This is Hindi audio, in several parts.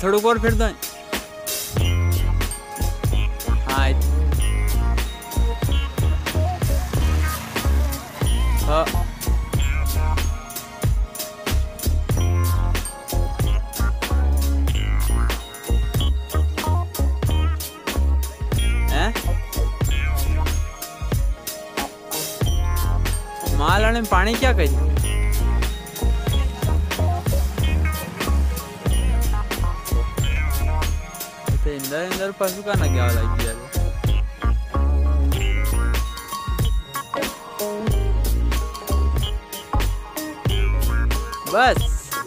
थोड़ा और फिर दो। हाँ हाँ माल आने में पानी क्या करी इंदर इंदर पशु का ना क्या लगी यार बस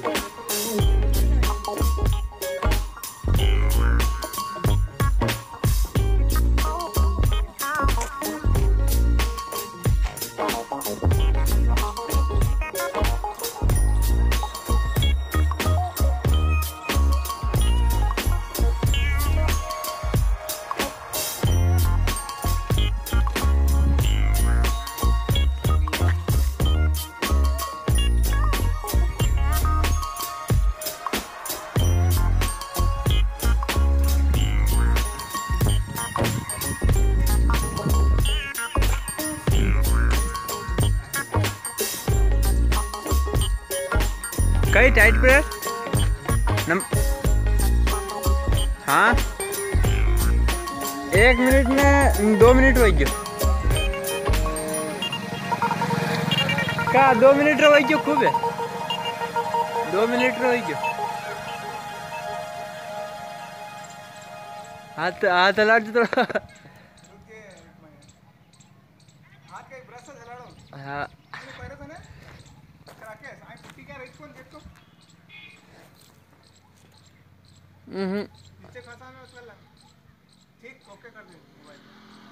कई टाइट पे हाँ 1 मिनट में 2 मिनट हो गयो का 2 मिनट हो गयो खूब है 2 मिनट हो गयो हाथ हाथ हलाट तो हाँ नीचे खाता में उसका ठीक ओके कर दे मोबाइल